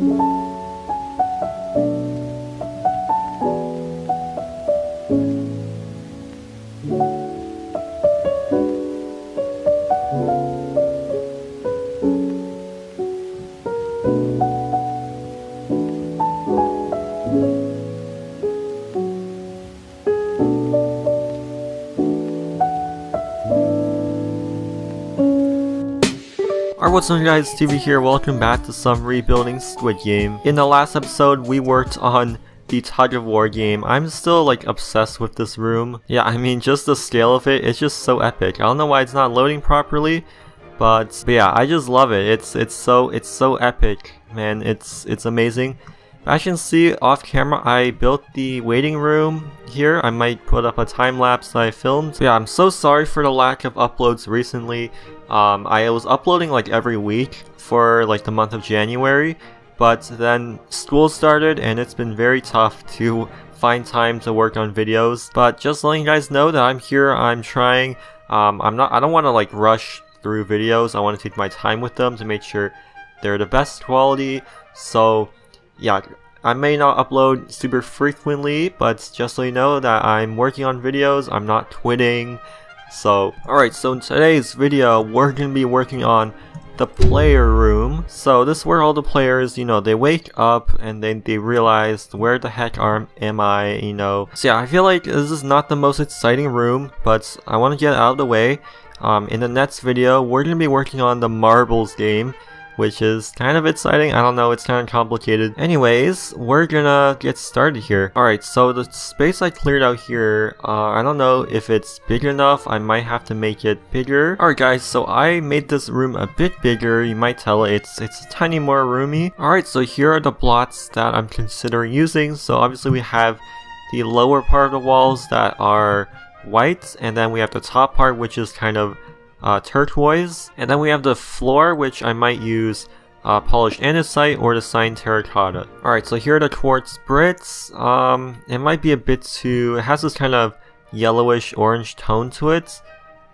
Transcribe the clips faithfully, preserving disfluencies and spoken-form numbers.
Alright, what's up guys, T V here, welcome back to some rebuilding Squid Game. In the last episode, we worked on the tug of war game. I'm still like obsessed with this room. Yeah, I mean just the scale of it, it's just so epic. I don't know why it's not loading properly, but, but yeah, I just love it. It's it's so it's so epic, man. It's it's amazing. As you can see off camera, I built the waiting room here. I might put up a time lapse that I filmed. So yeah, I'm so sorry for the lack of uploads recently. Um, I was uploading like every week for like the month of January, but then school started and it's been very tough to find time to work on videos. But just letting you guys know that I'm here, I'm trying. Um, I'm not. I don't want to like rush through videos. I want to take my time with them to make sure they're the best quality. So yeah, I may not upload super frequently, but just so you know that I'm working on videos. I'm not quitting. So, alright, so in today's video, we're going to be working on the player room. So this is where all the players, you know, they wake up and then they realize, where the heck are, am I, you know. So yeah, I feel like this is not the most exciting room, but I want to get it out of the way. Um, in the next video, we're going to be working on the marbles game, which is kind of exciting. I don't know, it's kind of complicated. Anyways, we're gonna get started here. Alright, so the space I cleared out here, uh, I don't know if it's big enough. I might have to make it bigger. Alright guys, so I made this room a bit bigger. You might tell it's it's a tiny more roomy. Alright, so here are the blocks that I'm considering using. So obviously we have the lower part of the walls that are white, and then we have the top part which is kind of Uh, turquoise, and then we have the floor, which I might use uh, polished andesite or the cyan terracotta. Alright, so here are the quartz bricks. Um, it might be a bit too, it has this kind of yellowish orange tone to it,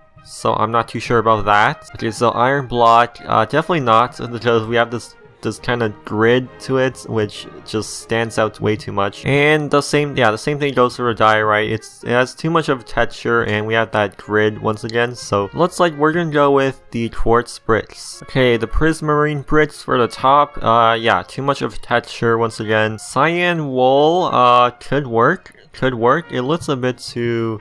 so I'm not too sure about that. Okay, so iron block, uh, definitely not, because we have this this kind of grid to it, which just stands out way too much. And the same, yeah, the same thing goes for the diorite. It's it has too much of texture, and we have that grid once again. So looks like we're gonna go with the quartz bricks. Okay, the prismarine bricks for the top. Uh, yeah, too much of texture once again. Cyan wool, uh, could work, could work. It looks a bit too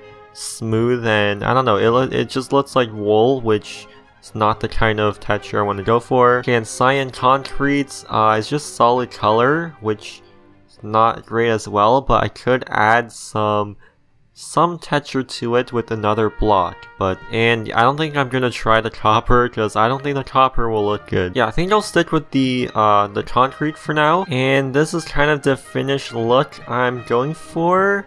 smooth, and I don't know. It it just looks like wool, which it's not the kind of texture I want to go for. Okay, and cyan concrete uh, is just solid color, which is not great as well, but I could add some some texture to it with another block. But and I don't think I'm gonna try the copper, because I don't think the copper will look good. Yeah, I think I'll stick with the uh, the concrete for now. And this is kind of the finished look I'm going for.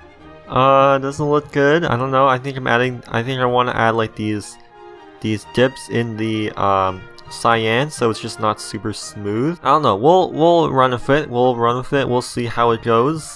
Uh, doesn't look good. I don't know. I think I'm adding. I think I want to add like these. these dips in the um, cyan, so it's just not super smooth. I don't know, we'll we'll run with it, we'll run with it, we'll see how it goes.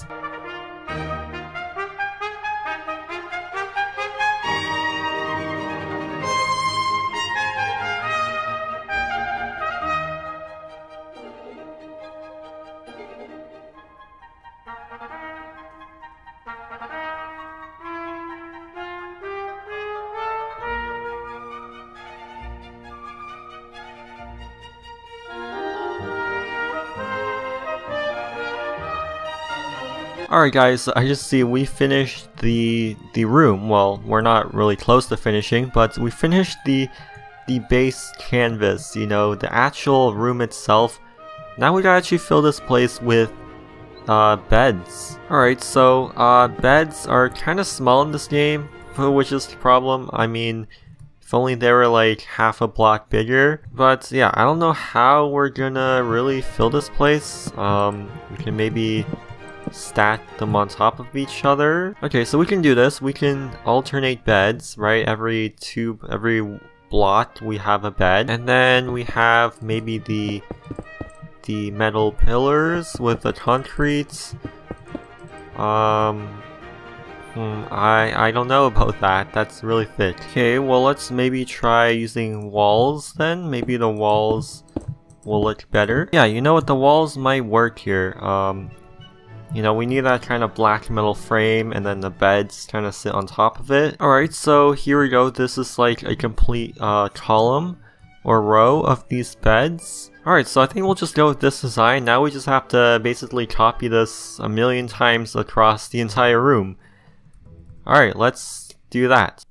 Alright guys, I just see we finished the the room. Well, we're not really close to finishing, but we finished the the base canvas, you know, the actual room itself. Now we gotta actually fill this place with uh, beds. Alright, so uh, beds are kind of small in this game, which is the problem. I mean, if only they were like half a block bigger. But yeah, I don't know how we're gonna really fill this place. Um, we can maybe stack them on top of each other. Okay, so we can do this. We can alternate beds, right? Every two, every block we have a bed, and then we have maybe the the metal pillars with the concrete. Um, hmm, I I don't know about that. That's really thick. Okay, well let's maybe try using walls then. Maybe the walls will look better. Yeah, you know what, the walls might work here. Um, you know, we need that kind of black metal frame and then the beds kind of sit on top of it. Alright, so here we go. This is like a complete uh, column or row of these beds. Alright, so I think we'll just go with this design. Now we just have to basically copy this a million times across the entire room. Alright, let's do that.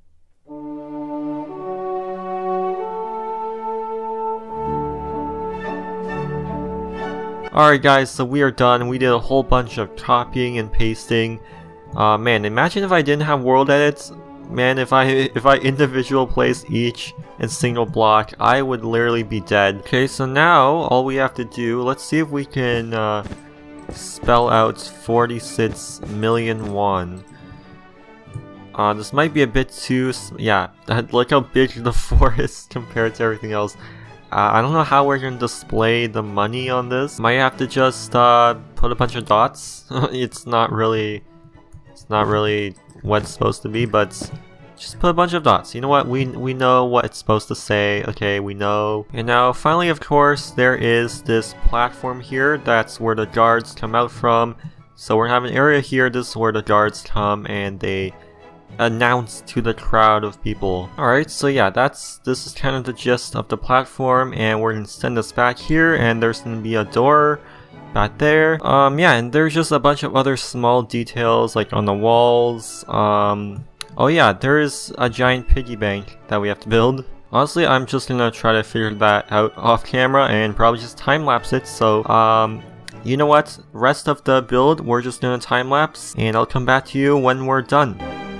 Alright guys, so we are done. We did a whole bunch of copying and pasting. Uh, man, imagine if I didn't have world edits. Man, if I if I individual place each in single block, I would literally be dead. Okay, so now all we have to do, let's see if we can uh, spell out forty-six million won. Uh, this might be a bit too, yeah, look how big the forest compared to everything else. Uh, I don't know how we're gonna display the money on this. Might have to just uh, put a bunch of dots. It's not really, it's not really what it's supposed to be, but just put a bunch of dots. You know what? We we know what it's supposed to say. Okay, we know. And now, finally, of course, there is this platform here. That's where the guards come out from. So we're having an area here. This is where the guards come and they announce to the crowd of people. Alright, so yeah, that's this is kind of the gist of the platform, and we're gonna send this back here, and there's gonna be a door back there. Um, yeah, and there's just a bunch of other small details like on the walls. Um, oh yeah, there is a giant piggy bank that we have to build. Honestly, I'm just gonna try to figure that out off camera and probably just time-lapse it, so um, you know what? Rest of the build, we're just gonna time-lapse, and I'll come back to you when we're done.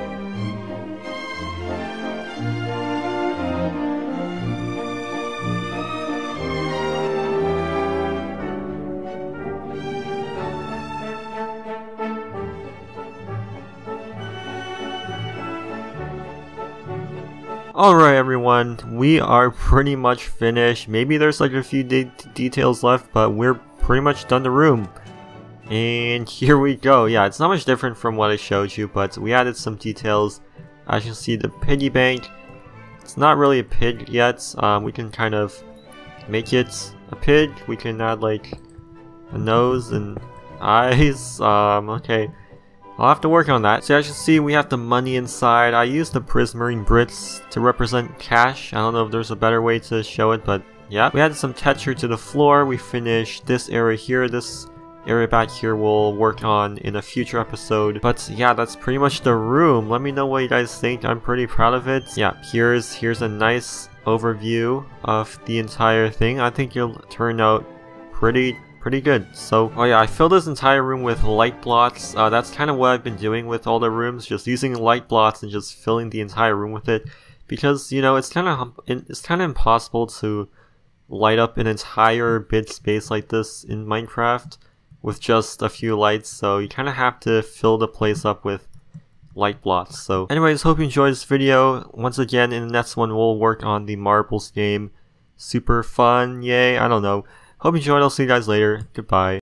Alright everyone, we are pretty much finished. Maybe there's like a few de details left, but we're pretty much done the room. And here we go. Yeah, it's not much different from what I showed you, but we added some details. As you can see, the piggy bank, it's not really a pig yet. Um, we can kind of make it a pig. We can add like a nose and eyes. Um, okay. I'll have to work on that. So as you can see, we have the money inside. I used the prismarine Brits to represent cash. I don't know if there's a better way to show it, but yeah. We added some texture to the floor. We finished this area here. This area back here we'll work on in a future episode. But yeah, that's pretty much the room. Let me know what you guys think. I'm pretty proud of it. Yeah, here's here's a nice overview of the entire thing. I think it'll turn out pretty pretty good. So, oh yeah, I filled this entire room with light blots. Uh, that's kind of what I've been doing with all the rooms, just using light blots and just filling the entire room with it. Because, you know, it's kind of it's kind of impossible to light up an entire bit space like this in Minecraft with just a few lights. So you kind of have to fill the place up with light blots. So, anyways, hope you enjoyed this video. Once again, in the next one, we'll work on the marbles game. Super fun, yay! I don't know. Hope you enjoyed. I'll see you guys later. Goodbye.